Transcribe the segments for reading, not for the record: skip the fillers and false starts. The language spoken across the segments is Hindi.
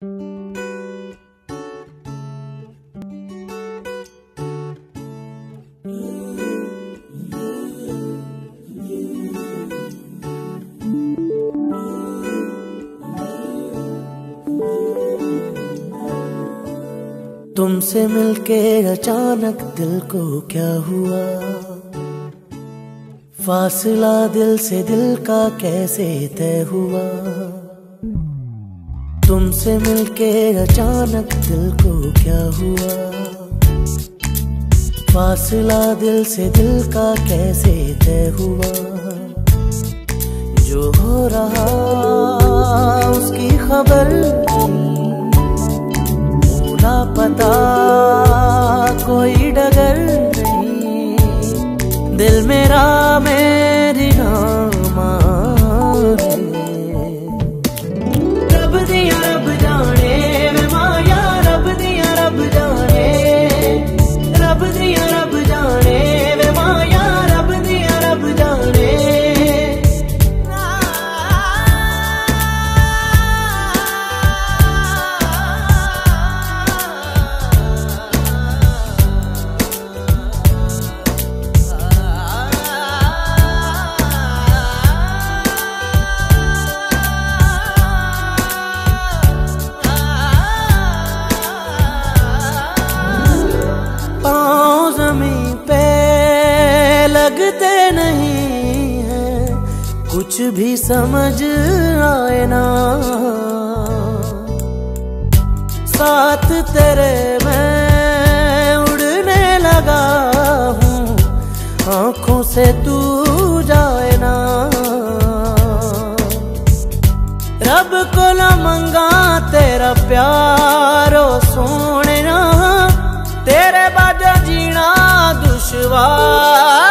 तुमसे मिलके अचानक दिल को क्या हुआ, फासला दिल से दिल का कैसे तय हुआ। तुमसे मिलके अचानक दिल को क्या हुआ, फासला दिल से दिल का कैसे तय हुआ। जो हो रहा उसकी खबर ना पता कोई डगर नहीं, दिल मेरा मेरी नाम रब दिया रब जाने वे माया, रब दिया रब जाने, रब दिया रब जाने वे माया, रब दिया रब जाने। लगते नहीं है कुछ भी समझ आए ना, साथ तेरे मैं उड़ने लगा हूँ, आँखों से तू जाए ना। रब को न मंगा तेरा प्यारो सोने ना, तेरे बाजा जीना दुश्वार।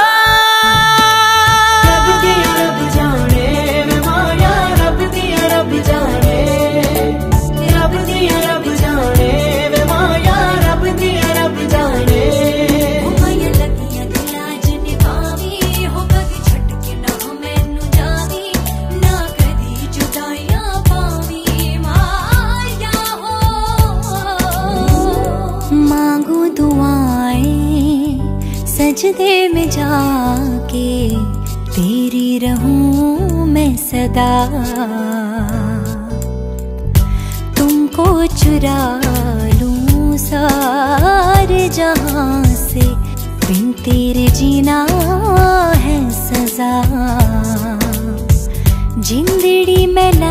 सजदे में जाके तेरी रहूं मैं सदा, तुमको चुरा लूं सारे जहां से, बिन तेरे जीना है सजा। जिंदड़ी में